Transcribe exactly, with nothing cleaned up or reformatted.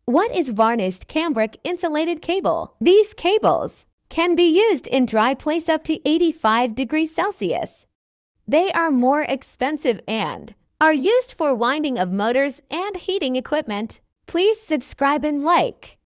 What is varnished cambric insulated cable? These cables can be used in dry place up to eighty-five degrees Celsius. They are more expensive and are used for winding of motors and heating equipment. Please subscribe and like.